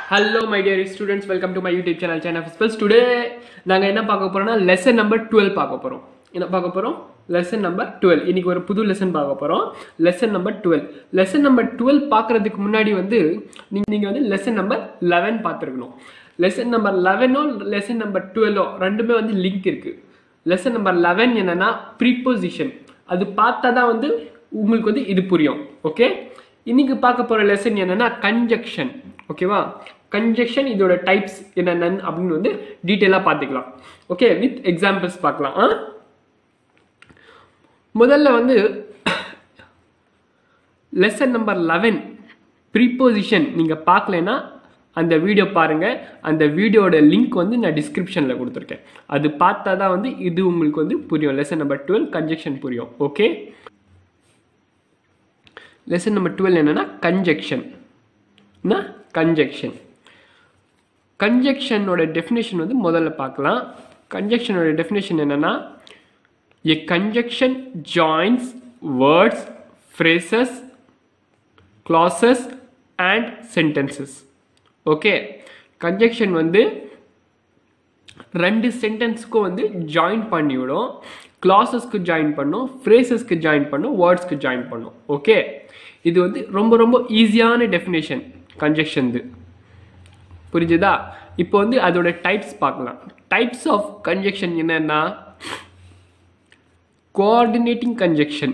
Hello my dear students, welcome to my YouTube channel China Physicals. Today நாங்க என்ன பார்க்க போறோம்னா lesson number 12 பார்க்க போறோம். என்ன பார்க்க போறோம்? lesson number 12. இன்னைக்கு ஒரு புது lesson பார்க்க போறோம். lesson number 12. lesson number 12 பார்க்கிறதுக்கு முன்னாடி வந்து நீங்க வந்து lesson number 11 பார்த்திருக்கணும். lesson number 11 ஓ lesson number 12 ஓ ரெண்டுமே வந்து லிங்க் இருக்கு. lesson number 11 என்னன்னா preposition. அது பார்த்தா தான் வந்து உங்களுக்கு வந்து இது புரியும். ஓகே? இன்னைக்கு பார்க்க போற lesson என்னன்னா conjunction. ஓகேவா? conjunction இதோட டைப்ஸ் என்னென்ன அப்படின்னு வந்து டீடைலா பார்த்துக்கலாம். ஓகே, வித் எக்ஸாம்பிள்ஸ் பார்க்கலாம். முதல்ல வந்து லெசன் நம்பர் 11 ப்ரீபோசிஷன் நீங்க பார்க்கலனா அந்த வீடியோ பாருங்க. அந்த வீடியோட லிங்க் வந்து நான் டிஸ்கிரிப்ஷன்ல கொடுத்துருக்கேன். அது பார்த்தா தான் வந்து இது உங்களுக்கு வந்து புரியும். லெசன் நம்பர் 12 கன்ஜெக்ஷன் புரியும். ஓகே, லெசன் நம்பர் 12 என்னன்னா கன்ஜெக்ஷன். கன்ஜெக்ஷன் கன்ஜெக்ஷனோட டெஃபினேஷன் வந்து முதல்ல பார்க்கலாம். கன்ஜெக்ஷனோட டெஃபினேஷன் என்னன்னா a conjunction joins words, phrases, clauses and sentences. Okay, conjunction வந்து ரெண்டு சென்டென்ஸ்க்கு வந்து ஜாயின் பண்ணிவிடும், கிளாஸஸ்க்கு ஜாயின் பண்ணும், ஃப்ரேசஸ்க்கு ஜாயின் பண்ணும், வேர்ட்ஸ்க்கு ஜாயின் பண்ணும். ஓகே, இது வந்து ரொம்ப ரொம்ப ஈஸியான டெஃபினேஷன் கன்ஜெக்ஷன். புரிஞ்சுதா? இப்போ வந்து அதோட டைப்ஸ் பார்க்கலாம். டைப்ஸ் ஆஃப் கன்ஜெக்ஷன் என்னன்னா கோஆர்டினேட்டிங் கன்ஜெக்ஷன்.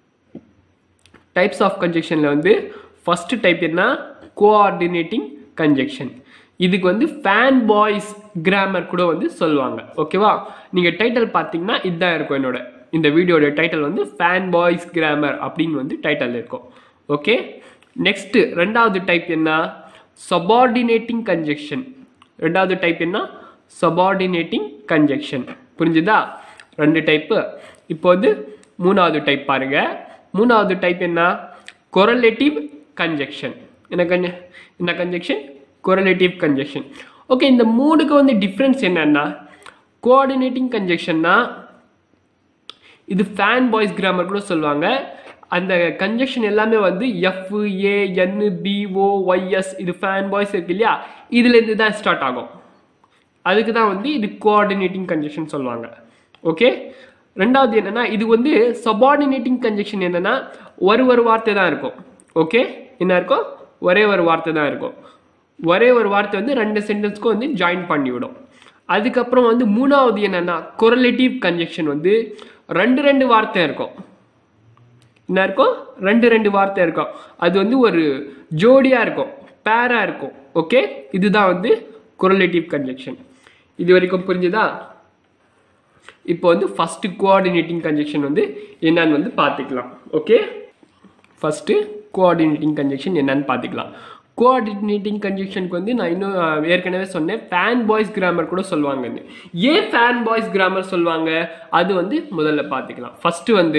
டைப்ஸ் ஆஃப் கன்ஜெக்ஷன்ல வந்து ஃபர்ஸ்ட் டைப் என்ன? Coordinating conjunction. இதுக்கு வந்து ஃபேன் பாய்ஸ் கிராமர் கூட வந்து சொல்லுவாங்க. ஓகேவா? நீங்க டைட்டில் பார்த்தீங்கன்னா இதுதான் இருக்கும். என்னோட இந்த வீடியோட டைட்டில் வந்து ஃபேன் பாய்ஸ் கிராமர் அப்படின்னு வந்து டைட்டில் இருக்கும். ஓகே, நெக்ஸ்ட் ரெண்டாவது டைப் என்ன? Subordinating conjunction. ரெண்டாவது டைப் என்ன? Subordinating conjunction. புரிஞ்சுதா? ரெண்டு டைப்பு. இப்போ வந்து மூணாவது டைப் பாருங்க. மூணாவது டைப் என்ன? Correlative conjunction. என்ன கன்ஜெக்ஷன்? Correlative conjunction. ஓகே, இந்த மூணுக்கு வந்து டிஃப்ரென்ஸ் என்னன்னா, கோஆர்டினேட்டிங் கன்ஜெக்ஷன்னா இது ஃபேன் பாய்ஸ் கிராமர் கூட சொல்லுவாங்க. அந்த கன்ஜெக்ஷன் எல்லாமே வந்து F, A, N, B, O, Y S, இது ஃபேன் பாய்ஸ் இருக்கு இல்லையா, இதுலேருந்து தான் ஸ்டார்ட் ஆகும். அதுக்கு தான் வந்து இது கோஆர்டினேட்டிங் கன்ஜெக்ஷன் சொல்லுவாங்க. ஓகே, ரெண்டாவது என்னன்னா இது வந்து சபார்டினேட்டிங் கன்ஜெக்ஷன். என்னன்னா ஒரு வார்த்தை தான் இருக்கும். ஓகே, என்ன இருக்கும்? ஒரே ஒரு வார்த்தை தான் இருக்கும். ஒரே ஒரு வார்த்தை வந்து ரெண்டு சென்டென்ஸ்க்கும் வந்து ஜாயின் பண்ணிவிடும். அதுக்கப்புறம் வந்து மூணாவது என்னன்னா கொரலேட்டிவ் கன்ஜெக்ஷன் வந்து ரெண்டு வார்த்தை இருக்கும். என்ன இருக்கும்? ரெண்டு வார்த்தை இருக்கும். அது வந்து ஒரு ஜோடியா இருக்கும், பேரா இருக்கும். ஓகே, இதுதான் வந்து கொரலேட்டிவ் கன்ஜெக்ஷன். இது வரைக்கும் புரிஞ்சுதா? இப்போ வந்து ஃபர்ஸ்ட் கோஆர்டினேட்டிங் கன்ஜெக்ஷன் வந்து என்னன்னு வந்து பார்த்துக்கலாம். ஓகே, ஃபர்ஸ்ட் கோஆர்டினேட்டிங் கன்ஜெக்ஷன் என்னன்னு பார்த்துக்கலாம். கோஆர்டினேட்டிங் கன்ஜெக்ஷனுக்கு வந்து நான் இன்னும் ஏற்கனவே சொன்னேன், ஃபேன் பாய்ஸ் கிராமர் கூட சொல்லுவாங்க. ஏன் ஃபேன் பாய்ஸ் கிராமர் சொல்லுவாங்க அது வந்து முதல்ல பார்த்துக்கலாம். ஃபர்ஸ்ட் வந்து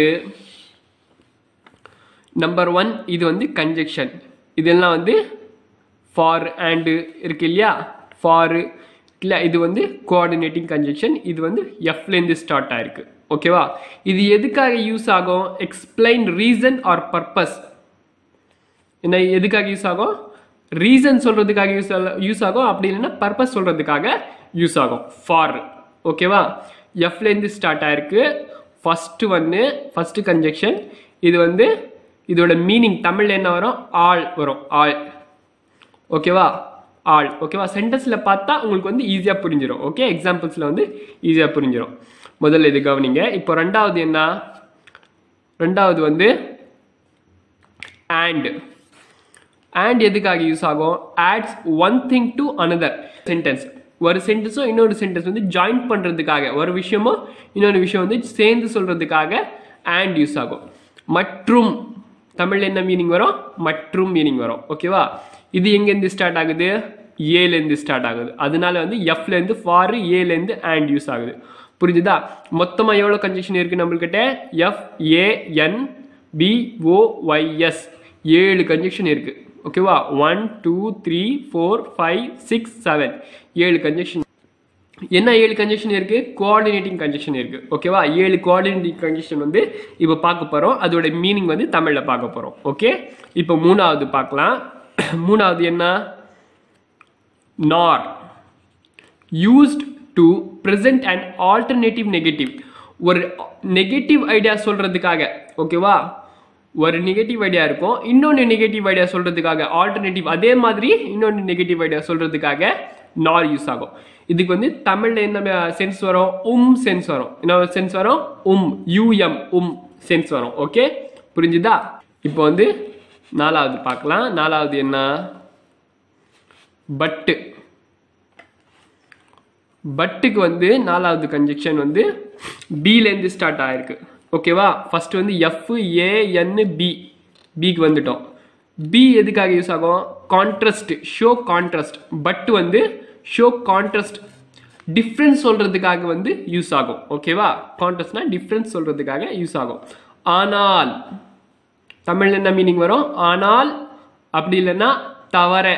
நம்பர் 1 இது வந்து கன்ஜெக்ஷன். இதெல்லாம் வந்து ஃபார் அண்ட் இருக்கு இல்லையா, ஃபார் இல்லை, இது வந்து கோஆர்டினேட்டிங் கன்ஜெக்ஷன். இது வந்து எஃப்லேருந்து ஸ்டார்ட் ஆயிருக்கு. ஓகேவா? இது எதுக்காக யூஸ் ஆகும்? Explain reason or purpose. என்ன எதுக்காக யூஸ் ஆகும்? ரீசன் சொல்றதுக்காக யூஸ் ஆகும், அப்படி இல்லைன்னா பர்பஸ் சொல்றதுக்காக யூஸ் ஆகும். ஃபார். ஓகேவா? எஃப்லேருந்து ஸ்டார்ட் ஆயிருக்கு. First conjunction. இது வந்து இதோட மீனிங் தமிழ்ல என்ன வரும்? ஆல் வரும். ஆல். ஓகேவா? ஆல். ஓகேவா? சென்டென்ஸ்ல பார்த்தா உங்களுக்கு வந்து ஈஸியா புரிஞ்சிடும். ஓகே, எக்ஸாம்பிள்ஸ்ல வந்து ஈஸியா புரிஞ்சிடும். முதல்ல இது கவனிங்க. இப்போ ரெண்டாவது என்ன? ரெண்டாவது வந்து and. and எதுக்காக யூஸ் ஆகும்? adds one thing to another sentence. ஒரு சென்டென்ஸும் இன்னொரு சென்டென்ஸ் வந்து ஜாயின் பண்றதுக்காக, ஒரு விஷயமும் இன்னொரு விஷயம் வந்து சேர்ந்து சொல்றதுக்காக and யூஸ் ஆகும். மற்றும் தமிழ்ல என்ன மீனிங் வரும்? மற்றும் மீனிங் வரும். ஓகேவா? இது எங்கேருந்து ஸ்டார்ட் ஆகுது? ஏலேருந்து ஸ்டார்ட் ஆகுது. அதனால வந்து எஃப்லேருந்து ஃபார், ஏலேருந்து அண்ட் யூஸ் ஆகுது. புரிஞ்சுதா? மொத்தமா எவ்வளோ கன்ஜெக்ஷன் இருக்கு நம்மள்கிட்ட? F, A, N, B, O, Y, S, 7 conjunction இருக்கு. ஓகேவா? 1 2 3 4 5 6 7 7 கன்ஜெக்ஷன். என்ன 7 கன்ஜெக்ஷன் இருக்கு? கோஆர்டினேட்டிங் கன்ஜெக்ஷன் இருக்கு. ஓகேவா? 7 கோஆர்டினேட்டிங் கன்ஜெக்ஷன் வந்து இப்போ பார்க்க போறோம். அதோட மீனிங் வந்து தமிழ்ல பார்க்க போறோம். ஓகே, இப்போ மூணாவது பார்க்கலாம். மூணாவது என்ன? nor used to present an alternative negative. ஒரு நெகட்டிவ் ஐடியா சொல்றதுக்காக, ஓகேவா, ஒரு நெகட்டிவ் ஐடியா இருக்கும், இன்னொன்று நெகட்டிவ் ஐடியா சொல்றதுக்காக ஆல்டர்னேட்டிவ் அதே மாதிரி இன்னொன்று நெகட்டிவ் ஐடியா சொல்றதுக்காக நார் யூஸ் ஆகும். இதுக்கு வந்து தமிழ்ல என்ன சென்ஸ் வரும்? சென்ஸ் வரும். என்ன சென்ஸ் வரும்? சென்ஸ் வரும். ஓகே, புரிஞ்சுதா? இப்போ வந்து நாலாவது பார்க்கலாம். நாலாவது என்ன? பட்டு. பட்டுக்கு வந்து நாலாவது கன்ஜெக்ஷன் வந்து பிலேருந்து ஸ்டார்ட் ஆயிருக்கு. ஓகேவா, ஃபர்ஸ்ட் வந்து பிக்கு வந்துட்டோம். பி எதுக்காக யூஸ் ஆகும்? Contrast, show contrast. பட் வந்து ஷோ கான்ட்ராஸ்ட், டிஃப்ரென்ஸ் சொல்றதுக்காக வந்து யூஸ் ஆகும். ஓகேவா, கான்ட்ராஸ்ட்னா டிஃப்ரென்ஸ் சொல்றதுக்காக யூஸ் ஆகும். ஆனால் தமிழ்ல என்ன மீனிங் வரும்? ஆனால், அப்படி இல்லைன்னா தவற.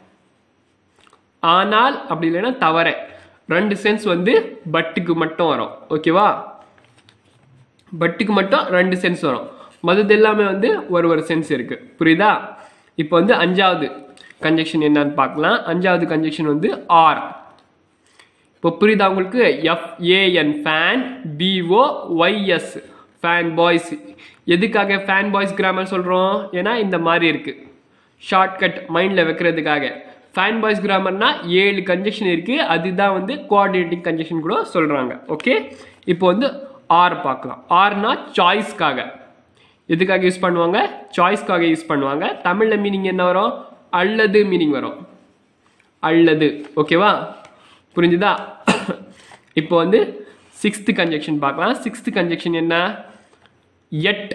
ஆனால் அப்படி இல்லைன்னா தவற, ரெண்டு சென்ஸ் வந்து பட்டுக்கு மட்டும் வரும். ஓகேவா, பட்டுக்கு மட்டும் ரெண்டு சென்ஸ் வரும். மற்றது எல்லாமே வந்து ஒரு சென்ஸ் இருக்கு. புரியுதா? இப்போ வந்து அஞ்சாவது கன்ஜெக்ஷன் என்னன்னு பார்க்கலாம். அஞ்சாவது கன்ஜெக்ஷன் வந்து ஆர். இப்போ புரியுதா உங்களுக்கு? FAN fan, BOYS fan boys. எதுக்காக ஃபேன் பாய்ஸ் கிராமர் சொல்றோம்? ஏன்னா இந்த மாதிரி இருக்கு, ஷார்ட்கட் மைண்ட்ல வைக்கிறதுக்காக. ஃபேன் பாய்ஸ் கிராமர்னா 7 கன்ஜெக்ஷன் இருக்கு, அதுதான் வந்து கோஆர்டினேட்டிங் கன்ஜெக்ஷன் கூட சொல்றாங்க. ஓகே, இப்போ வந்து ஆர் பார்க்கலாம். ஆர்னா சாய்ஸ்க்காக. எதுக்காக யூஸ் பண்ணுவாங்க? சாய்ஸ்க்காக யூஸ் பண்ணுவாங்க. தமிழ்ல மீனிங் என்ன வரும்? அல்லது மீனிங் வரும், அல்லது. ஓகேவா, புரிஞ்சுதா? இப்போ வந்து சிக்ஸ்த் கன்ஜெக்ஷன் பார்க்கலாம். சிக்ஸ்த் கன்ஜெக்ஷன் என்ன? எட்.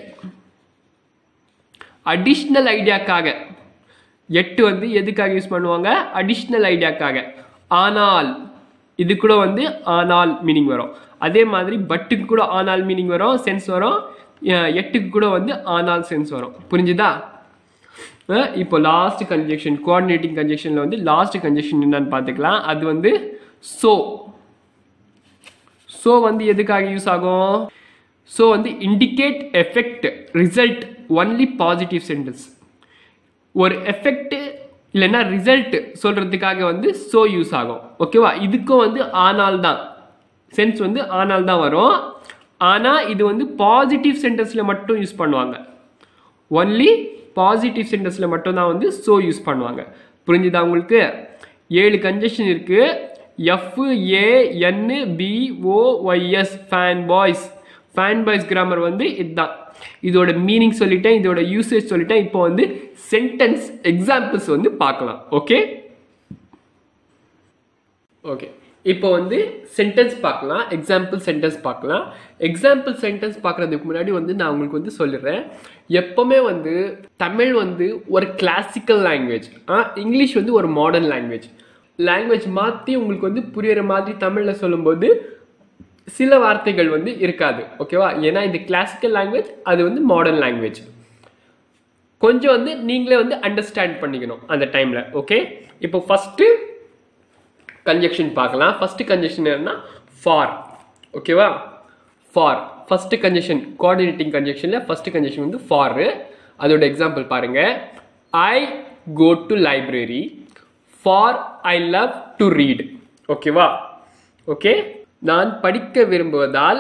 அடிஷ்னல் ஐடியாக்காக. எட்டு வந்து எதுக்காக யூஸ் பண்ணுவாங்க? அடிஷ்னல் ஐடியாக்காக. ஆனால், இது கூட வந்து ஆனால் மீனிங் வரும். அதே மாதிரி பட்டுக்கு கூட ஆனால் மீனிங் வரும், சென்ஸ் வரும். எட்டுக்கு கூட வந்து ஆனால் சென்ஸ் வரும். புரிஞ்சுதா? இப்போ லாஸ்ட் கன்ஜெக்ஷன், கோஆர்டினேட்டிங் கன்ஜெக்ஷன்ல வந்து லாஸ்ட் கன்ஜெக்ஷன் என்னன்னு பார்த்துக்கலாம். அது வந்து சோ. சோ வந்து எதுக்காக யூஸ் ஆகும்? சோ வந்து indicate effect result only positive sentence. ஒரு எஃபெக்ட் இல்லைன்னா ரிசல்ட் சொல்றதுக்காக வந்து சோ யூஸ் ஆகும். ஓகேவா, இதுக்கும் வந்து ஆனால் தான் சென்ஸ் வந்து ஆனால் தான் வரும். ஆனா இது வந்து பாசிட்டிவ் சென்டென்ஸ்ல மட்டும் யூஸ் பண்ணுவாங்க. ஒன்லி பாசிட்டிவ் சென்டென்ஸ்ல மட்டும் தான் வந்து சோ யூஸ் பண்ணுவாங்க. புரிஞ்சுதா உங்களுக்கு? 7 கன்ஜெக்ஷன் இருக்கு. FANBOYS fan boys. Fan boys grammar வந்து இதுதான். இதோட மீனிங் சொல்லிட்டேன், இதோட யூசேஜ் சொல்லிட்டேன். இப்போ வந்து சென்டென்ஸ் எக்ஸாம்பிள்ஸ் வந்து பார்க்கலாம். ஓகே ஓகே இப்போ வந்து சென்டென்ஸ் பார்க்கலாம், எக்ஸாம்பிள் சென்டென்ஸ் பார்க்கலாம். எக்ஸாம்பிள் சென்டென்ஸ் பார்க்கறதுக்கு முன்னாடி வந்து நான் உங்களுக்கு வந்து சொல்லிடுறேன், எப்பவுமே வந்து தமிழ் வந்து ஒரு கிளாசிக்கல் லாங்குவேஜ், இங்கிலீஷ் வந்து ஒரு மாடர்ன் லாங்குவேஜ். லாங்குவேஜ் மாற்றி உங்களுக்கு வந்து புரியுற மாதிரி தமிழில் சொல்லும்போது சில வார்த்தைகள் வந்து இருக்காது. ஓகேவா? ஏன்னா இது கிளாசிக்கல் லாங்குவேஜ், அது வந்து மாடர்ன் லாங்குவேஜ். கொஞ்சம் வந்து நீங்களே வந்து அண்டர்ஸ்டாண்ட் பண்ணிக்கணும் அந்த டைம்ல. ஓகே, இப்போ ஃபர்ஸ்ட் கன்ஜெக்ஷன் பார்க்கலாம். ஃபர்ஸ்ட் கன்ஜெக்ஷன் என்னன்னா ஃபார். ஓகேவா? ஃபார் ஃபர்ஸ்ட் கன்ஜெக்ஷன், கோஆர்டினேட்டிங் கன்ஜெக்ஷன்ல ஃபர்ஸ்ட் கன்ஜெக்ஷன் வந்து ஃபார். அதோட எக்ஸாம்பிள் பாருங்க. I go to library for I love to read. ஓகேவா? ஓகே, நான் படிக்க விரும்புவதால்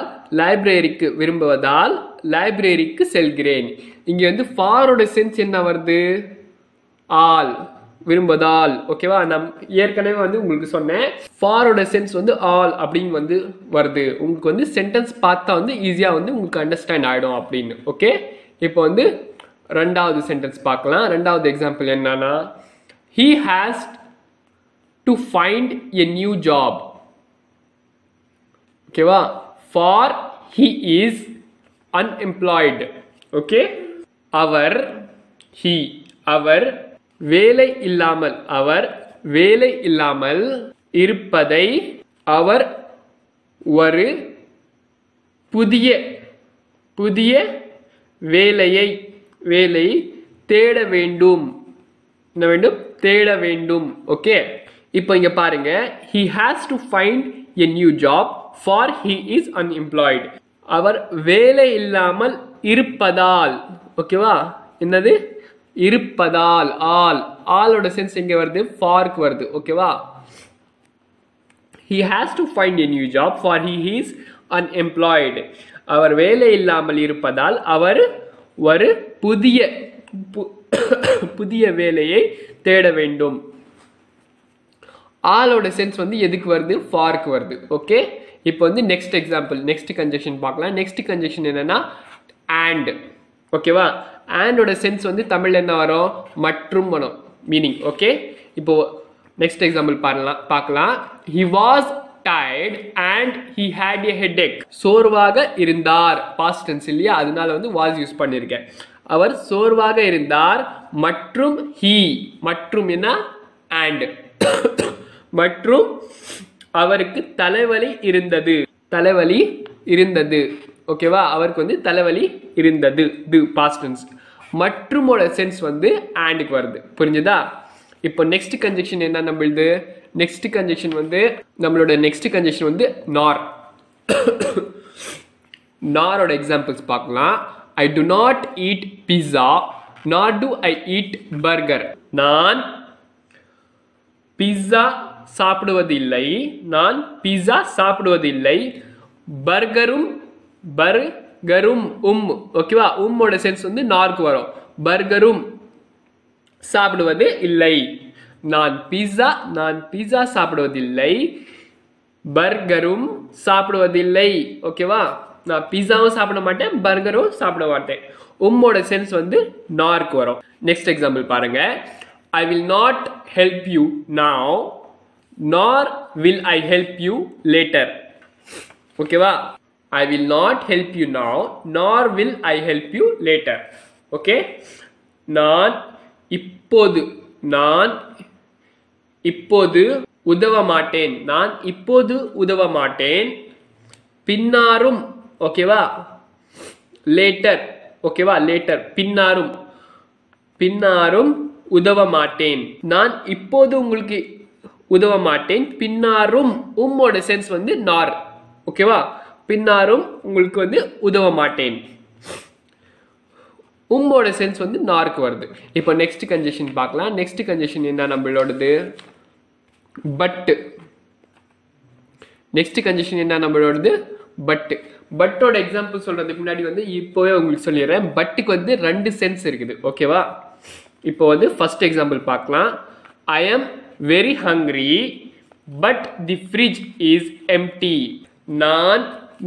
லைப்ரரிக்கு செல்கிறேன். இங்க வந்து ஃபாரோட சென்ஸ் என்ன வருது? ஆல், விரும்புவதால். ஓகேவா? நான் ஏற்கனவே வந்து உங்களுக்கு சொன்னேன், ஃபாரோட சென்ஸ் வந்து ஆல் அப்படின்னு வந்து வருது. உங்களுக்கு வந்து சென்டென்ஸ் பார்த்தா வந்து ஈஸியா வந்து உங்களுக்கு அண்டர்ஸ்டாண்ட் ஆயிடும் அப்படின்னு. ஓகே, இப்போ வந்து ரெண்டாவது சென்டென்ஸ் பார்க்கலாம். ரெண்டாவது எக்ஸாம்பிள் என்னன்னா, he has to find a new job. ஓகேவா? for he is unemployed. Okay, அவர் வேலை இல்லாமல் இருப்பதை அவர் ஒரு புதிய வேலையை தேட வேண்டும். ஓகே, இப்போ இங்க பாருங்க, he has to find a new job for he is unemployed. அவர் வேலை இல்லாமல் இருப்பதால். ஓகேவா? என்னது? இருப்பதால். ஆலோட சென்ஸ் எங்க வருது? ஃபார்க்கு வருது. ஓகேவா? he has to find a new job for he is unemployed. அவர் வேலை இல்லாமல் இருப்பதால் அவர் ஒரு புதிய வேலையை தேட வேண்டும். ஆலோட சென்ஸ் வந்து எதுக்கு வருது? ஃபார்க்கு வருது. ஓகே, இப்போ வந்து நெக்ஸ்ட் எக்ஸாம்பிள், நெக்ஸ்ட் கன்ஜெக்ஷன் பார்க்கலாம். நெக்ஸ்ட் கன்ஜெக்ஷன் என்னன்னா and. ஓகேவா, andோட சென்ஸ் வந்து தமிழ்ல என்ன வரும்? மற்றும் வரும் மீனிங். ஓகே, இப்போ நெக்ஸ்ட் எக்ஸாம்பிள் பார்க்கலாம். he was tired and he had a headache. சோர்வாக இருந்தார், past tense இல்லையா, அதனால வந்து was யூஸ் பண்ணிருக்கேன். அவர் சோர்வாக இருந்தார் மற்றும் he, மற்றும் என்ன? and. மற்றும் அவருக்கு தலைவலி இருந்தது. ஓகேவா, அவருக்கு வந்து தலைவலி இருந்தது, து பாஸ்ட் டென்ஸ். மற்றுமோட சென்ஸ் வந்து andக்கு வருது. புரிஞ்சுதா? இப்போ நெக்ஸ்ட் கன்ஜெக்ஷன் என்ன நம்மளுது? நெக்ஸ்ட் கன்ஜெக்ஷன் வந்து நம்மளோட நெக்ஸ்ட் கன்ஜெக்ஷன் வந்து nor. norோட எக்ஸாம்பிள்ஸ் பார்க்கலாம். I do not eat pizza nor do I eat burger. நான் பிஸ்ஸா சாப்பிடுவதில்லை, நான் பிஸ்ஸா சாப்பிடுவதில்லை. பர்கரும் ஓகேவா, உம்மோட சென்ஸ் வந்து நார்க்கு வரும். பர்கரும் சாப்பிடுவது இல்லை. நான் பிஸ்ஸா சாப்பிடுவதில்லை, பர்கரும் சாப்பிடுவதில்லை. ஓகேவா, நான் பிஸ்ஸாவும் சாப்பிட மாட்டேன், பர்கரும் சாப்பிட மாட்டேன். உம்மோட சென்ஸ் வந்து நார்க்கு வரும். நெக்ஸ்ட் எக்ஸாம்பிள் பாருங்க. I will not help you now nor will I help you later. ஓகேவா, I will not help you now nor will I help you later. Okay, நான் இப்போது உதவ மாட்டேன், பின்னாரும். ஓகேவா, லேட்டர். ஓகேவா, லேட்டர், பின்னாரும் உதவ மாட்டேன். நான் இப்போது உங்களுக்கு உதவ மாட்டேன், பின்னாரும். உம்மோட சென்ஸ் வந்து நார். ஓகேவா, பின்னாரும் உங்களுக்கு வந்து உதவ மாட்டேன். உம்மோட சென்ஸ் வந்து நார்க்கு வருது. இப்போ நெக்ஸ்ட் கன்ஜெக்ஷன் பார்க்கலாம். நெக்ஸ்ட் கன்ஜெக்ஷன் என்ன நம்மளோடது? பட். நெக்ஸ்ட் கன்ஜெக்ஷன் என்ன நம்மளோடது? பட். பட்டோட எக்ஸாம்பிள் சொல்றதுக்கு முன்னாடி வந்து இப்போவே உங்களுக்கு சொல்லிடுறேன். பட்டுக்கு வந்து ரெண்டு சென்ஸ் இருக்குது. ஓகேவா, இப்போ வந்து ஃபர்ஸ்ட் எக்ஸாம்பிள் பார்க்கலாம். I am very hungry but the fridge is empty. நான்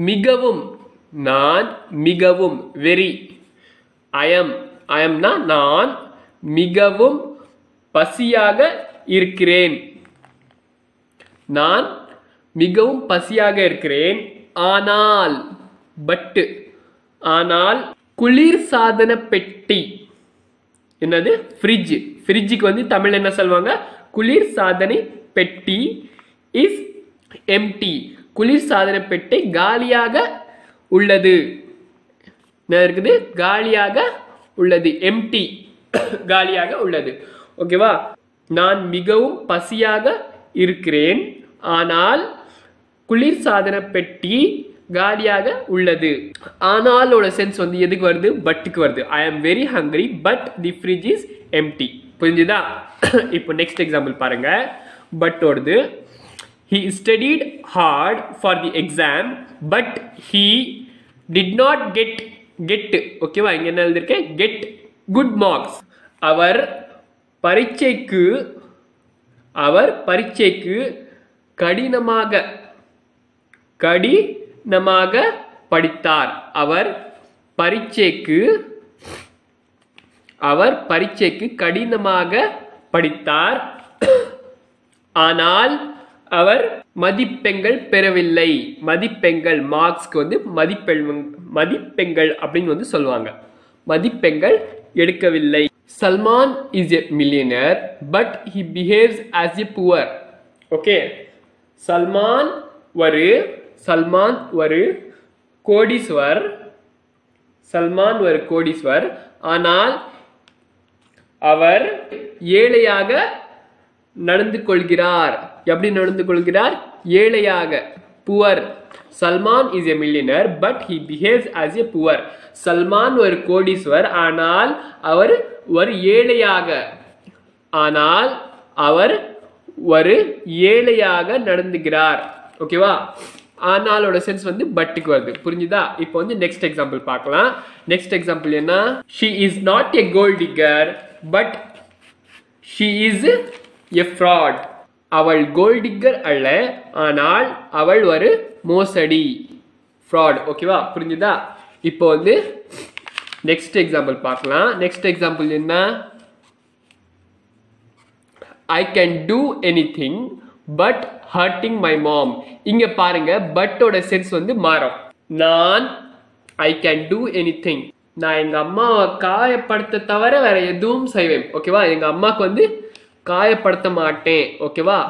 மிகவும் very. I am நான் மிகவும் பசியாக இருக்கிறேன். நான் மிகவும் பசியாக இருக்கிறேன். ஆனால் பட், ஆனால் குளிர்சாதன பெட்டி. என்னது? ஃப்ரிட்ஜ். ஃப்ரிட்ஜுக்கு வந்து தமிழ் என்ன சொல்லுவாங்க? குளிர் சாதனை பெட்டி இஸ் எம்டி. குளிர் சாதனை பெட்டி காலியாக உள்ளது. என்ன இருக்குது? காலியாக உள்ளது. எம்டி, காலியாக உள்ளது. ஓகேவா, நான் மிகவும் பசியாக இருக்கிறேன் ஆனால் குளிர் சாதன பெட்டி காலியாக உள்ளது. ஆனாலோட சென்ஸ் வந்து எதுக்கு வருது? பட்டுக்கு வருது. I am very hungry but the fridge is empty. புரிஞ்சுதா? இப்போ நெக்ஸ்ட் எக்ஸாம்பிள் பாருங்க. பட்டோடது. He studied hard for the exam but he did not get. ஓகேவா, இங்க என்ன எழுதிருக்கேன்? get good marks. அவர் பரீட்சைக்கு கடினமாக படித்தார். அவர் பரீட்சைக்கு கடினமாக படித்தார். ஆனால் அவர் மதிப்பெண்கள் பெறவில்லை. மதிப்பெண்கள், மார்க்ஸ்க்கு வந்து மதிப்பெண்கள் அப்படின்னு வந்து சொல்லுவாங்க. மதிப்பெண்கள் எடுக்கவில்லை. Salman is a millionaire but he behaves as a poor. Okay, Salman ஒரு கோடீஸ்வர். சல்மான் ஒரு கோடீஸ்வர் ஆனால் அவர் ஏழையாக நடந்து கொள்கிறார். எப்படி நடந்து கொள்கிறார்? ஏழையாக, poor. Salman is a millionaire but he behaves as a poor. Salman ஒரு கோடீஸ்வர் ஆனால் அவர் ஒரு ஏழையாக, ஆனால் அவர் ஒரு ஏழையாக நடந்துகிறார் ஓகேவா ஆனாலோட சென்ஸ் வந்து பட்டுக்கு வருது புரிஞ்சுதா இப்போ வந்து நெக்ஸ்ட் எக்ஸாம்பிள் பார்க்கலாம் நெக்ஸ்ட் எக்ஸாம்பிள் என்ன she is not a gold digger but she is a fraud அவள் கோல்ட் டிக்கர் அல்ல ஆனால் அவள் ஒரு மோசடி fraud ஓகேவா புரிஞ்சுதா இப்போ வந்து நெக்ஸ்ட் எக்ஸாம்பிள் பார்க்கலாம் நெக்ஸ்ட் எக்ஸாம்பிள் என்ன I can do anything but hurting my mom இங்க பாருங்க but ஓட சென்ஸ் வந்து மாறும் நான் I can do anything நான் எங்க அம்மாவை காயப்படுத்த தவிர வேற எதுவும் செய்வேன் ஓகேவா எங்க அம்மாக்கு வந்து காயப்படுத்த மாட்டேன் ஓகேவா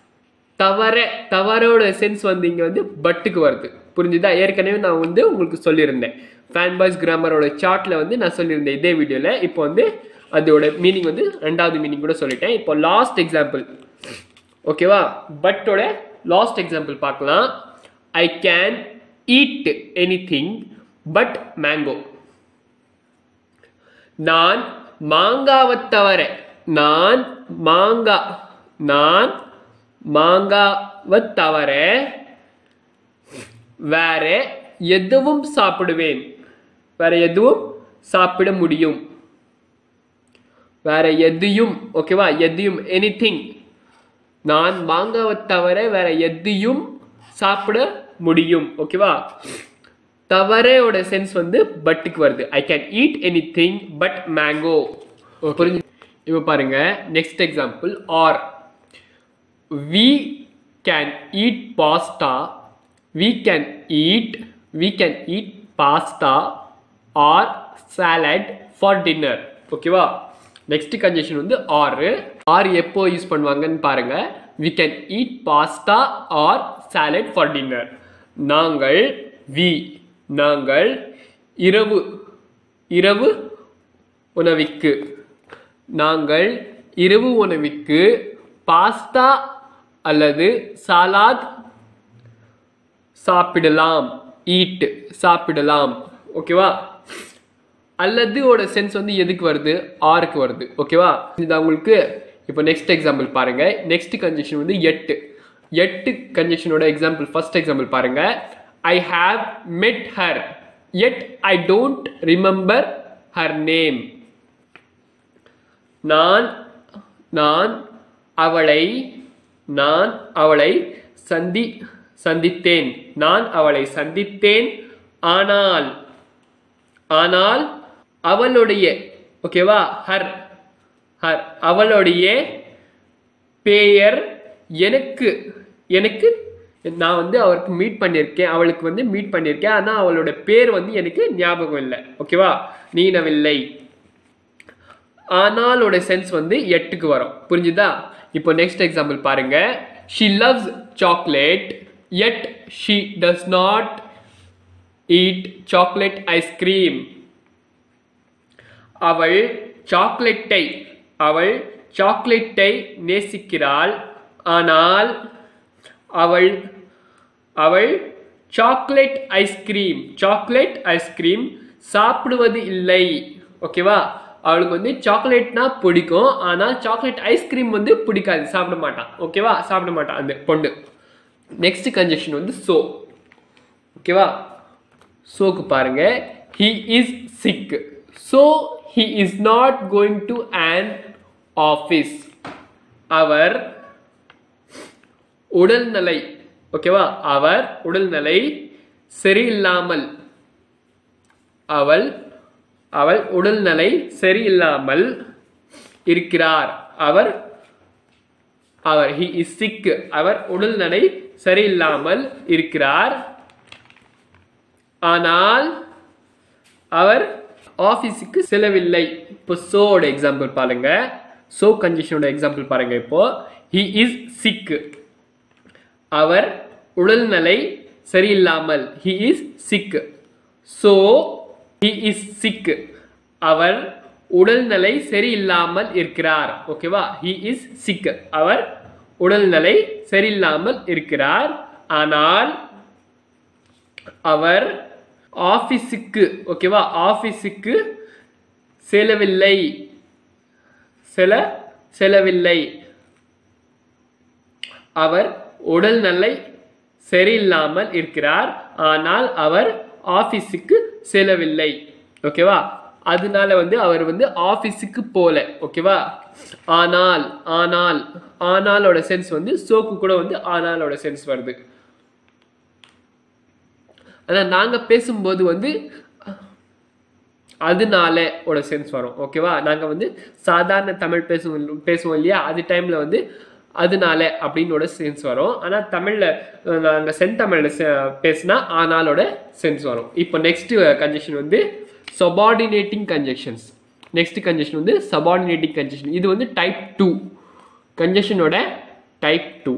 தவறோட சென்ஸ் வந்து இங்க வந்து பட்டுக்கு வருது புரிஞ்சுதா ஏற்கனவே நான் வந்து உங்களுக்கு சொல்லியிருந்தேன் ஃபேன் பாய்ஸ் கிராமரோட சார்ட்ல வந்து நான் சொல்லியிருந்தேன் இதே வீடியோல இப்போ வந்து அதோட மீனிங் வந்து ரெண்டாவது மீனிங் கூட சொல்லிட்டேன் இப்போ லாஸ்ட் எக்ஸாம்பிள் ஓகேவா பட்டோட லாஸ்ட் எக்ஸாம்பிள் பார்க்கலாம் I can eat anything but mango நான் மாங்காவை தவிர நான் மாங்காவை தவிர வேற எதுவும் சாப்பிடுவேன் வேற எதுவும் சாப்பிட முடியும் வேற எதையும் ஓகேவா எதையும் எனிதிங் நான் மாங்காவை தவிர வேற எதையும் சாப்பிட முடியும் ஓகேவா தவறோட சென்ஸ் வந்து பட்டுக்கு வருது I can eat anything but mango புரிஞ்சு இப்போ பாருங்க next example or we can eat pasta we can eat pasta or salad for dinner ஓகேவா நெக்ஸ்ட் கன்ஜெக்ஷன் வந்து ஆர் எப்போ யூஸ் பண்ணுவாங்கன்னு பாருங்க we can eat pasta or salad for dinner நாங்கள் இரவு உணவுக்கு பாஸ்தா அல்லது சாலாட் சாப்பிடலாம் சாப்பிடலாம் ஓகேவா அல்லது ஓட சென்ஸ் வந்து எதுக்கு வருது ஆருக்கு வருது ஓகேவா இது உங்களுக்கு இப்போ நெக்ஸ்ட் எக்ஸாம்பிள் பாருங்க நெக்ஸ்ட் கன்ஜெக்ஷன் வந்து எட்டு கன்ஜெக்ஷனோட எக்ஸாம்பிள் ஃபர்ஸ்ட் எக்ஸாம்பிள் பாருங்க I have met her yet I don't remember her name நான் அவளை சந்தித்தேன் ஆனால் அவளுடைய ஓகேவா ஹர் அவளுடைய பெயர் எனக்கு நான் வந்து அவருக்கு அவளுக்கு வந்து மீட் பண்ணியிருக்கேன் ஆனா அவளோட பேர் வந்து எனக்கு ஞாபகம் இல்லை ஓகேவா நீனவில்லை ஆனாலோட சென்ஸ் வந்து எட்டுக்கு வரும் புரிஞ்சுதா இப்போ நெக்ஸ்ட் எக்ஸாம்பிள் பாருங்க she loves chocolate yet she does not eat chocolate ice cream அவள் சாக்லேட்டை நேசிக்கிறாள் ஆனால் அவள் சாக்லேட் ஐஸ்கிரீம் சாப்பிடுவது இல்லை ஓகேவா அவளுக்கு வந்து சாக்லேட்னா பிடிக்கும் ஆனால் சாக்லேட் ஐஸ்கிரீம் வந்து பிடிக்காது சாப்பிட மாட்டான் அந்த பொண்ணு நெக்ஸ்ட் கன்ஜெக்ஷன் வந்து ஓகேவா சோக்கு பாருங்க he is sick so he is not going to an office அவர் உடல்நிலை ஓகேவா அவர் உடல்நிலை சரியில்லாமல் அவள் உடல்நிலை சரியில்லாமல் இருக்கிறார் he is sick அவர் உடல்நிலை சரியில்லாமல் இருக்கிறார் ஆனால் அவர் ஆபீஸுக்கு செல்லவில்லை இப்போ சோட எக்ஸாம்பிள் பாருங்க சோ கன்ஜெக்ஷனோட எக்ஸாம்பிள் பாருங்க இப்போ he is sick அவர் உடல்நிலை சரியில்லாமல் he is sick so he is sick அவர் உடல்நிலை சரியில்லாமல் இருக்கிறார் ஓகேவா he is sick அவர் உடல்நிலை சரியில்லாமல் இருக்கிறார் ஆனால் அவர் ஆபீஸுக்கு ஓகேவா ஆபீஸுக்கு செல்லவில்லை அவர் உடல் நிலை சரியில்லாமல் இருக்கிறார் ஆனால் அவர் ஆபீஸுக்கு செல்லவில்லை ஓகேவா அதனால வந்து அவர் வந்து ஆபீஸுக்கு போல ஓகேவா ஆனால் ஆனால் ஆனாலோட சென்ஸ் வந்து சோக்கு கூட வந்து ஆனாலோட சென்ஸ் வருது ஆனா நாங்க பேசும்போது வந்து அதனால ஓட சென்ஸ் வரும் ஓகேவா நாங்க வந்து சாதாரண தமிழ் பேசுவோம் இல்லையா அது டைம்ல வந்து அதனால அப்படினோட சென்ஸ் வரும் ஆனா தமிழ்ல நாங்க செந்தமிழ்ல பேசினா ஆனாலோட சென்ஸ் வரும் இப்போ நெக்ஸ்ட் கன்ஜெக்ஷன் வந்து subordinating conjunctions next conjunction வந்து subordinating conjunction இது வந்து type 2 conjunction ஓட type 2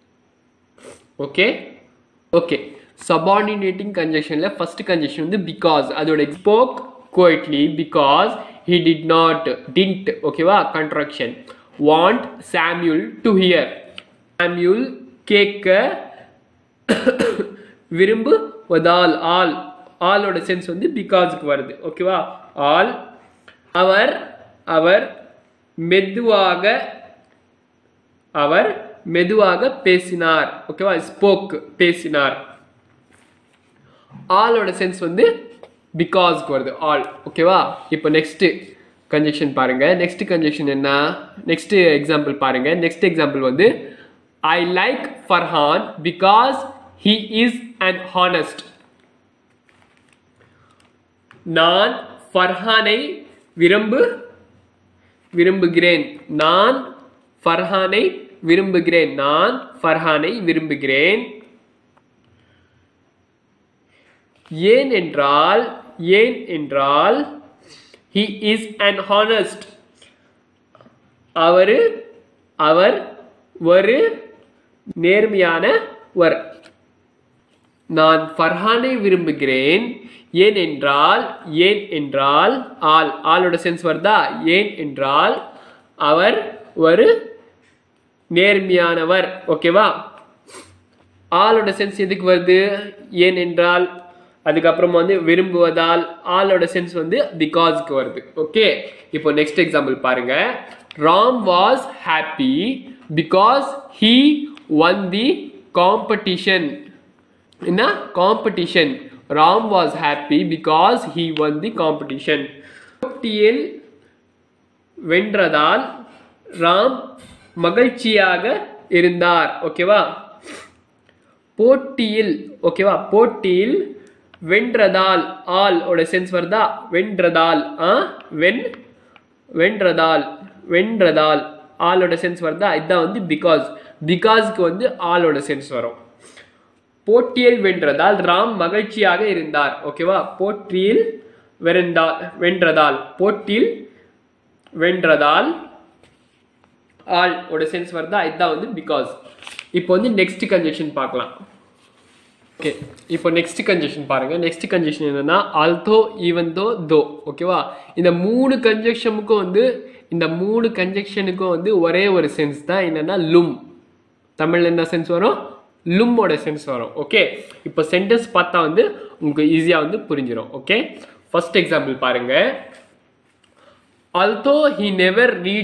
okay subordinating conjunctionல first conjunction வந்து because அதோட spoke quietly because he didn't ஓகேவா contraction want Samuel to hear Samuel கேட்க விரும்புவதால் ஆலோட சென்ஸ் வந்து பிகாஸ்க்கு வருது ஓகேவா ஆல் அவர் மெதுவாக பேசினார் ஓகேவா ஸ்போக் பேசினார் ஆலோட சென்ஸ் வந்து பிகாஸ்க்கு வருது ஆல் ஓகேவா இப்போ நெக்ஸ்ட் கன்ஜெக்ஷன் பாருங்க நெக்ஸ்ட் கன்ஜெக்ஷன் என்ன நெக்ஸ்ட் எக்ஸாம்பிள் பாருங்க நெக்ஸ்ட் எக்ஸாம்பிள் வந்து I like Farhan because he is an honest நான் ஃபர்ஹானை விரும்புகிறேன் நான் ஃபர்ஹானை விரும்புகிறேன் ஏன் என்றால் he is an honest அவர் ஒரு நேர்மையானவர் நான் ஃபர்ஹானை விரும்புகிறேன் ஏன் என்றால் ஆலோட சென்ஸ் வருதா ஏன் என்றால் அவர் ஒரு நேர்மையானவர் ஓகேவா ஆலோட சென்ஸ் எதுக்கு வருது ஏன் என்றால் அதுக்கப்புறம் வந்து விரும்புவதால் ஆலோட சென்ஸ் வந்து பிகாஸ்க்கு வருது ஓகே இப்போ நெக்ஸ்ட் எக்ஸாம்பிள் பாருங்க Ram was happy because he won the competition என்ன competition Ram was happy because he won the competition போட்டியில் வென்றதால் ராம் மகிழ்ச்சியாக இருந்தார் ஓகேவா போட்டியில் வென்றதால் ஆல் ஓட சென்ஸ் வருதா வென்றதால் ஆலோட சென்ஸ் வருதா இதான் வந்து பிகாஸ்க்கு வந்து ஆலோட சென்ஸ் வரும் போட்டியில் வென்றதால் ராம் மகிழ்ச்சியாக இருந்தார் ஓகேவா போட்டியில் வென்றதால் ஆல் ஓட சென்ஸ் வருதா இதான் வந்து பிகாஸ் இப்போ வந்து நெக்ஸ்ட் கன்ஜெக்ஷன் பார்க்கலாம் ஓகே இப்போ நெக்ஸ்ட் கன்ஜெக்ஷன் பாருங்க நெக்ஸ்ட் கன்ஜெக்ஷன் என்னன்னா ஆல்தோ ஈவன் தோ ஓகேவா இந்த மூணு கன்ஜெக்ஷனுக்கும் வந்து ஒரே ஒரு சென்ஸ் தான் என்னன்னா லும் தமிழ்ல என்ன சென்ஸ் வரும் லும்மோட சென்ஸ் வரும் ஓகே இப்போ சென்டென்ஸ் பார்த்தா வந்து உங்களுக்கு ஈஸியா வந்து புரிஞ்சிடும் ஓகே ஃபர்ஸ்ட் எக்ஸாம்பிள் பாருங்க although he never read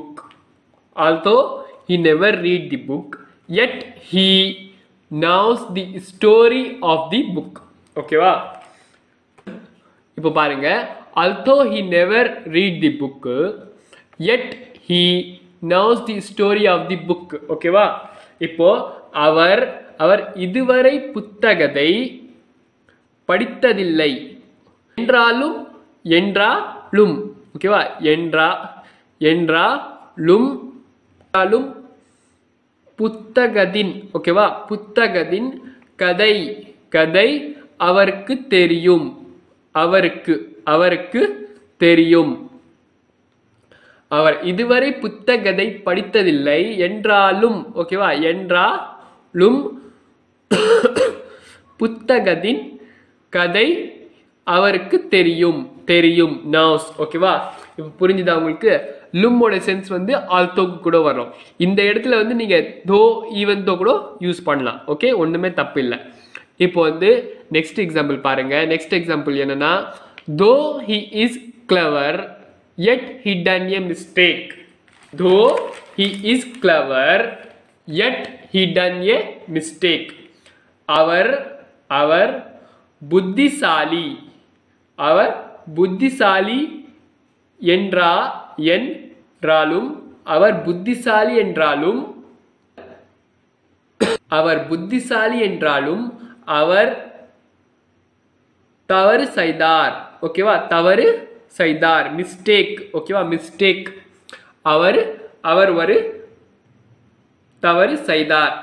the book yet he knows the story of the book ஓகேவா இப்போ பாருங்க although he never read the book yet he knows the story of the book ஓகேவா இப்போ அவர் இதுவரை புத்தகத்தை படித்ததில்லை என்றாலும் ஓகேவா என்றாலும் புத்தகத்தின் ஓகேவா புத்தகத்தின் கதை அவருக்கு தெரியும் அவர் இதுவரை புத்தகத்தை படித்ததில்லை என்றாலும் ஓகேவா என்றாலும் புத்தகத்தின் கதை அவருக்கு தெரியும் நவுஸ் ஓகேவா இப்போ புரிஞ்சுதா உங்களுக்கு லும்மோட சென்ஸ் வந்து ஆல்தோக்கு கூட வரும் இந்த இடத்துல வந்து நீங்க தோ ஈவன் தோ கூட யூஸ் பண்ணலாம் ஓகே ஒண்ணுமே தப்பு இல்லை இப்போ வந்து நெக்ஸ்ட் எக்ஸாம்பிள் பாருங்க நெக்ஸ்ட் எக்ஸாம்பிள் என்னன்னா though he is clever yet he done a mistake though he is clever yet he done a mistake. அவர் புத்திசாலி. அவர் புத்திசாலி என்றாலும் அவர் புத்திசாலி என்றாலும் அவர் தவறு செய்தார். ஓகேவா, தவறு செய்தார், மிஸ்டேக். ஓகேவா, மிஸ்டேக். அவர் ஒரு தவறு செய்தார்.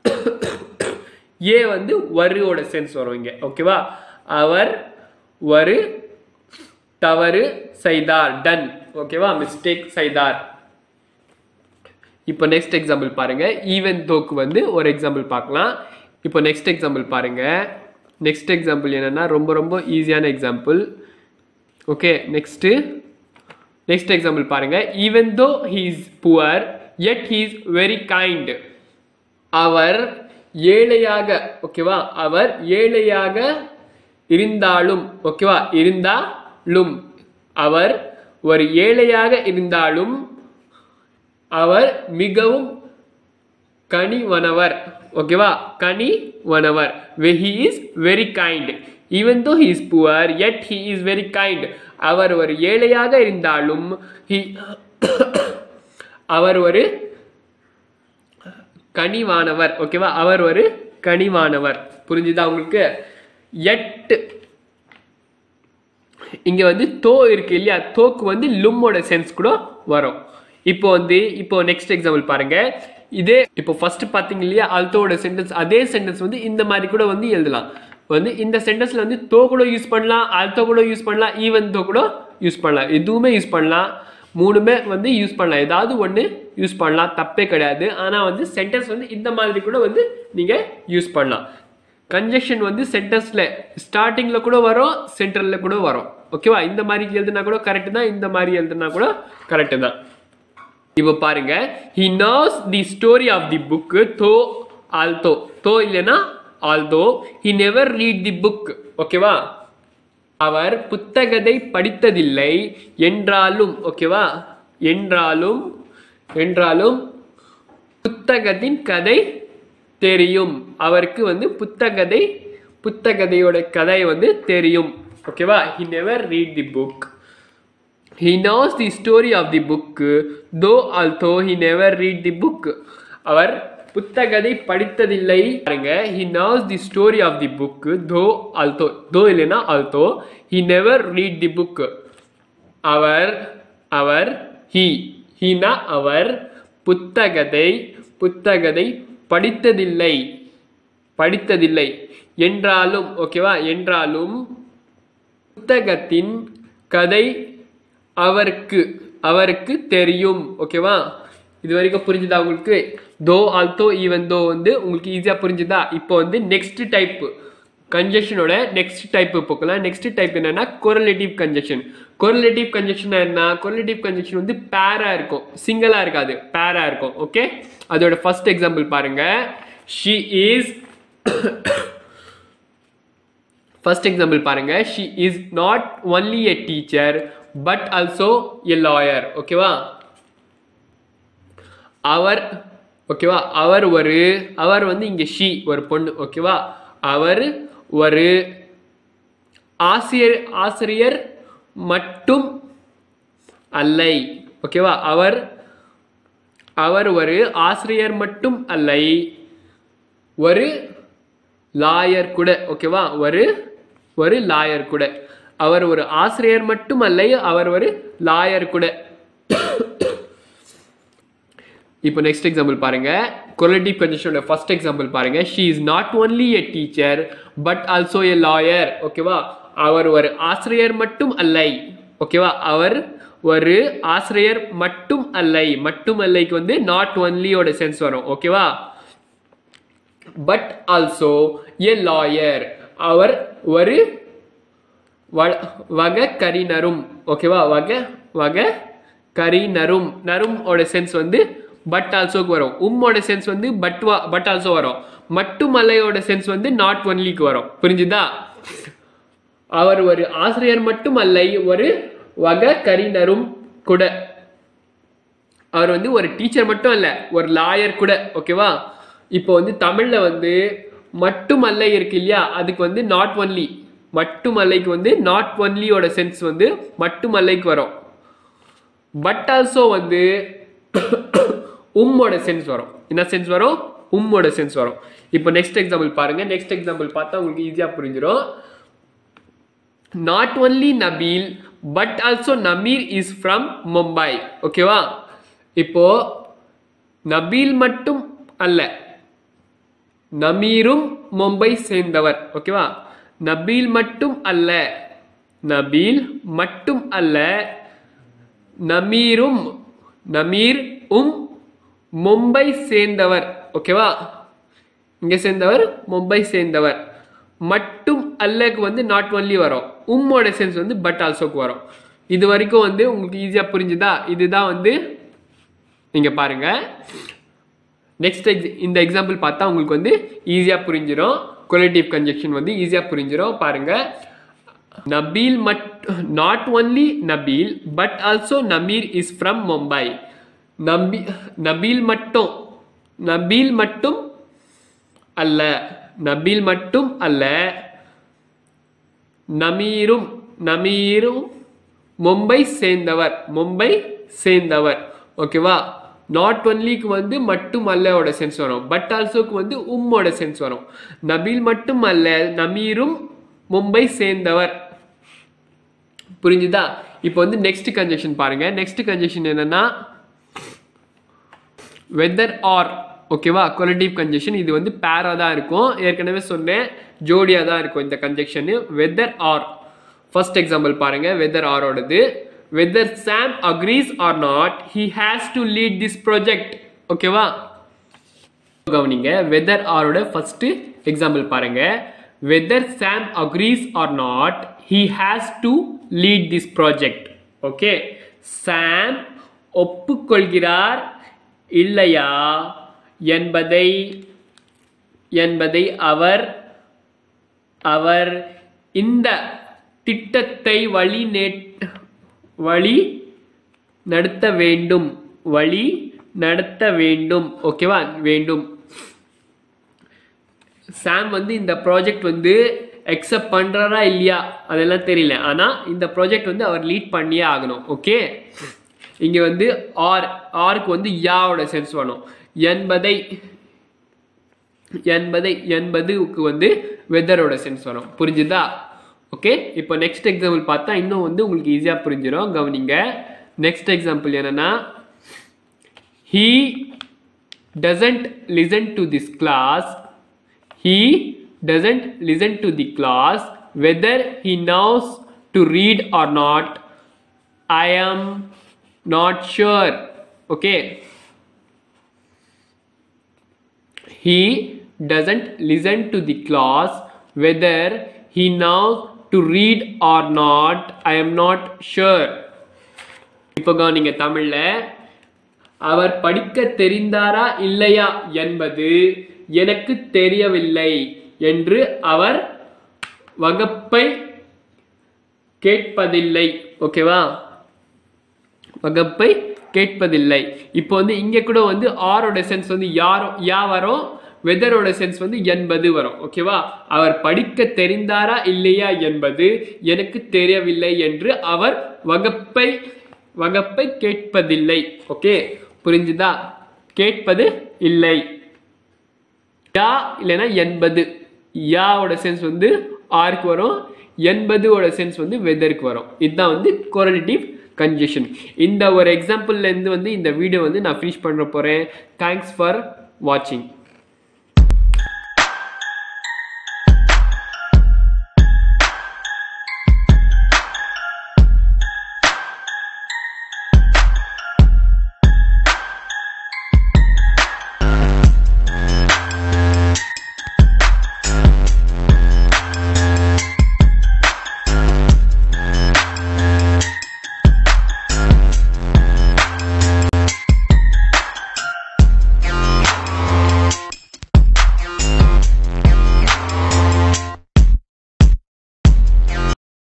ஏ வந்து வருவோட சென்ஸ் வரும் இங்க. ஓகேவா, அவர் ஒரு தவறு செய்தார், டன். ஓகேவா, மிஸ்டேக் செய்தார். இப்போ நெக்ஸ்ட் எக்ஸாம்பிள் பாருங்க. ஈவன் தோக்கு வந்து ஒரு எக்ஸாம்பிள் பார்க்கலாம். இப்போ நெக்ஸ்ட் எக்ஸாம்பிள் பாருங்க. நெக்ஸ்ட் எக்ஸாம்பிள் என்னன்னா ரொம்ப ரொம்ப ஈஸியான எக்ஸாம்பிள். ஓகே, நெக்ஸ்ட் எக்ஸாம்பிள் பாருங்க. Even though he is poor yet he is very kind. அவர் ஏழையாக, ஓகேவா, அவர் ஏழையாக இருந்தாலும், ஓகேவா, இருந்தாலும் அவர் ஒரு ஏழையாக இருந்தாலும் அவர் மிகவும் கனிவானவர். ஓகேவா, கனிவானவர். he is very kind. even though he is poor yet he is very kind. அவர் ஒரு ஏழையாக இருந்தாலும் அவர் ஒரு கனிவானவர். ஓகேவா, அவர் ஒரு கனிவானவர். புரிஞ்சுதா உங்களுக்கு? எட் இங்க வந்து தோ இருக்கு இல்லையா, தோக்கு வந்து லும்மோட சென்ஸ் கூட வரும். இப்போ நெக்ஸ்ட் எக்ஸாம்பிள் பாருங்க. இதே இப்போ ஃபர்ஸ்ட் பாத்தீங்க இல்லையா ஆல்தோட சென்டென்ஸ், அதே சென்டென்ஸ் வந்து இந்த மாதிரி கூட வந்து எழுதலாம். வந்து இந்த சென்டென்ஸ்ல வந்து தோ கூட யூஸ் பண்ணலாம், ஆல்தோ கூட யூஸ் பண்ணலாம், ஈவன் தோ கூட யூஸ் பண்ணலாம். எதுவுமே யூஸ் பண்ணலாம், மூணுமே வந்து யூஸ் பண்ணலாம். ஏதாவது ஒன்று யூஸ் பண்ணலாம், தப்பே கிடையாது. ஆனால் வந்து சென்டென்ஸ் வந்து இந்த மாதிரி கூட வந்து நீங்கள் யூஸ் பண்ணலாம். கன்ஜெக்ஷன் வந்து சென்டென்ஸ்ல ஸ்டார்டிங்ல கூட வரும், சென்டர்ல கூட வரும். ஓகேவா, இந்த மாதிரி எழுதுனா கூட கரெக்ட் தான், இந்த மாதிரி எழுதுனா கூட கரெக்ட் தான். இப்போ பாருங்க, he knows the story of the book though although, though இல்லைன்னா although he never read the book. ஓகேவா, அவர் புத்தகத்தை படித்ததில்லை என்றாலும், ஓகேவா, என்றாலும் புத்தகத்தின் கதை தெரியும். அவருக்கு வந்து புத்தகதையோட கதை வந்து தெரியும். ஓகேவா, he never read the book. he knows the story of the book though although he never read the book. அவர் புத்தகத்தை படித்ததில்லை. பாருங்க, he knows the story of the book though although இல்லைன்னா although he never read the book. அவர் ஹீனா அவர் புத்தகத்தை படித்ததில்லை என்றாலும், ஓகேவா, என்றாலும் புத்தகத்தின் கதை அவருக்கு தெரியும். ஓகேவா, இது வரைக்கும் புரிஞ்சுதா உங்களுக்கு? தோ ஆல்தோ ஈவன் தோ வந்து உங்களுக்கு ஈஸியா புரிஞ்சுதா? இப்போ வந்து நெக்ஸ்ட் டைப் கன்ஜெக்ஷனோட நெக்ஸ்ட் டைப் போக்கலாம். நெக்ஸ்ட் டைப் என்னன்னா கோரிலேட்டிவ் கன்ஜெக்ஷன். கோரிலேட்டிவ் கன்ஜெக்ஷன் என்ன? கோரிலேட்டிவ் கன்ஜெக்ஷன் வந்து பேரா இருக்கும், சிங்கிளா இருக்காது, பேரா இருக்கும். ஓகே, அதோட ஃபர்ஸ்ட் எக்ஸாம்பிள் பாருங்க. she is ஃபர்ஸ்ட் எக்ஸாம்பிள் பாருங்க. she is not only a teacher but also a lawyer. ஓகேவா, அவர் வந்து இங்க she ஒரு பொண்ணு. ஓகேவா, அவர் ஒரு ஆசிரியர் மட்டும் அல்லை. ஓகேவா, அவர் ஒரு ஆசிரியர் மட்டும் அல்லை, ஒரு லாயர் கூட. ஓகேவா, ஒரு லாயர் கூட. அவர் ஒரு ஆசிரியர் மட்டும் அல்லை, அவர் ஒரு லாயர் கூட. இப்போ நெக்ஸ்ட் எக்ஸாம்பிள் பாருங்க. கோரிலேட்டிவ் கன்ஜெக்ஷனோட ஃபர்ஸ்ட் எக்ஸாம்பிள் பாருங்க. she is not only a teacher but also a lawyer. ஓகேவா, அவர் ஒரு ஆசிரியர் மட்டும் அல்லை. ஓகேவா, அவர் ஒரு ஆசிரியர் மட்டும் அல்லை. மட்டும் அல்லைக்கு வந்து நாட் ஒன்லியோட சென்ஸ் வரும். ஓகேவா, பட் ஆல்சோ a lawyer. அவர் ஒரு வழக்கறிஞரும். ஓகேவா, வழக்கறிஞரும். நரும் ஓட சென்ஸ் வந்து பட் ஆல்சோக்கு வரும். உம்மோட சென்ஸ் வந்து பட் ஆல்சோ வரும். மட்டுமல்லையோட சென்ஸ் வந்து நாட் ஒன்லிக்கு வரும். புரிஞ்சுதா? அவர் ஒரு ஆசிரியர் மட்டும் அல்லை, ஒரு வழக்கறிஞரும் கூட. அவர் வந்து ஒரு டீச்சர் மட்டும் இல்ல, ஒரு லாயர் கூட. ஓகேவா? இப்போ வந்து தமிழ்ல வந்து மட்டுமல்ல இருக்கு இல்லையா, அதுக்கு வந்து நாட் ஒன்லி, மட்டுமல்லைக்கு வந்து நாட் ஒன்லியோட சென்ஸ் வந்து மட்டுமல்லைக்கு வரும். பட் ஆல்சோ வந்து உம்மோட சென்ஸ் வரும். என்ன சென்ஸ் வரும்? உம்மோட சென்ஸ் வரும். இப்போ நெக்ஸ்ட் எக்ஸாம்பிள் பாருங்க. நெக்ஸ்ட் எக்ஸாம்பிள் பார்த்தா உங்களுக்கு ஈஸியா புரிஞ்சிடும். Not only Nabeel but also Nameer is from Mumbai. ஓகேவா? இப்போ நபீல் மட்டும் அல்ல, நமீரும் மும்பை சேர்ந்தவர். ஓகேவா? நபீல் மட்டும் அல்ல, நபீல் மட்டும் அல்ல, நமீரும், நமீர் மும்பை சேர்ந்தவர். ஓகேவா? இங்க சேர்ந்தவர், மும்பை சேர்ந்தவர். மட்டும் அல்லக்கு வந்து நாட் ஒன்லி வரும், உம்மோட சென்ஸ் வந்து பட் ஆல்சோக்கு வரும். இது வரைக்கும் வந்து உங்களுக்கு ஈஸியா புரிஞ்சுதா? இதுதான் வந்து நீங்க பாருங்க. நெக்ஸ்ட் இந்த எக்ஸாம்பிள் பார்த்தா உங்களுக்கு வந்து ஈஸியா புரிஞ்சிடும். கொலேட்டிவ் கன்ஜெக்ஷன் வந்து ஈஸியா புரிஞ்சிடும். பாருங்க. Nabeel not only Nabeel but also Nameer is from Mumbai. Nabeel மட்டும், நபீல் மட்டும் அல்ல, நபீல் மட்டும் அல்ல, நமீரும், நமீரும் மும்பை சேர்ந்தவர், மும்பை சேர்ந்தவர். ஓகேவா? நாட் ஒன்லிக்கு வந்து மட்டும் அல்லோட சென்ஸ் வரும், பட் ஆல்சோக்கு வந்து உம்மோட சென்ஸ் வரும். நபீல் மட்டும் அல்ல, நமீரும் மும்பை சேர்ந்தவர். புரிஞ்சுதா? இப்போ வந்து நெக்ஸ்ட் கன்ஜெக்ஷன் பாருங்க. நெக்ஸ்ட் கன்ஜெக்ஷன் என்னன்னா வெதர் ஆர். ஓகேவா? Correlative conjunction. இது வந்து பேரா தான் இருக்கும், ஏற்கனவே சொன்னேன், ஜோடியா தான் இருக்கும் இந்த conjunction. Whether or. First example பாருங்க. வெதர் ஆரோடது. Whether Sam agrees or not he has to lead this project. ஓகேவா? கவனிங்க. வெதர் ஆரோட ஃபர்ஸ்ட் எக்ஸாம்பிள் பாருங்க. Whether Sam agrees or not he has to lead this project. Okay? Sam ஒப்புக்கொள்கிறார் இல்லையா என்பதை அவர் இந்த திட்டத்தை வழி நடத்த வேண்டும், வழி நடத்த வேண்டும். ஓகேவா? வேண்டும். சாம் வந்து இந்த ப்ராஜெக்ட் வந்து அக்செப்ட் பண்றாரா இல்லையா அதெல்லாம் தெரியல, ஆனா இந்த ப்ராஜெக்ட் வந்து அவர் லீட் பண்ணியே ஆகணும். ஓகே? இங்க வந்து ஆருக்கு வந்து யாவோட சென்ஸ் வரும். என்பதுக்கு வந்து வெதரோட சென்ஸ் வரும். புரிஞ்சுதா? ஓகே? இப்போ நெக்ஸ்ட் எக்ஸாம்பிள் பார்த்தா இன்னும் வந்து உங்களுக்கு ஈஸியா புரிஞ்சிடும். கவனிங்க. நெக்ஸ்ட் எக்ஸாம்பிள் என்னன்னா he doesn't listen to this class, he doesn't listen to the class whether he knows to read or not, I am not sure. Okay? He doesn't listen to the class whether he knows to read or not, I am not sure. இப்போ நீங்க தமிழ்ல அவர் படிக்க தெரிந்தாரா இல்லையா என்பது எனக்கு தெரியவில்லை என்று அவர் வகுப்பை கேட்பதில்லை. ஓகேவா? வகுப்பை கேட்பதில்லை. இப்போ வந்து இங்க கூட வந்து ஆரோட சென்ஸ் வந்து யா வரும், வெதரோட சென்ஸ் வந்து என்பது வரும். ஓகேவா? அவர் படிக்க தெரிந்தாரா இல்லையா என்பது எனக்கு தெரியவில்லை என்று அவர் வகுப்பை கேட்பதில்லை. ஓகே? புரிஞ்சுதா? கேட்பது இல்லை. யா இல்லைன்னா என்பது. யாவோட சென்ஸ் வந்து ஆருக்கு வரும், என்பதோட சென்ஸ் வந்து வெதருக்கு வரும். இதுதான் வந்து கொரலேட்டிவ் கன்ஜெக்ஷன். இந்த ஒரு எக்ஸாம்பிள்ல இருந்து வந்து இந்த வீடியோ வந்து நான் ஃபினிஷ் பண்ண போறேன். தேங்க்ஸ் ஃபார் வாட்சிங்.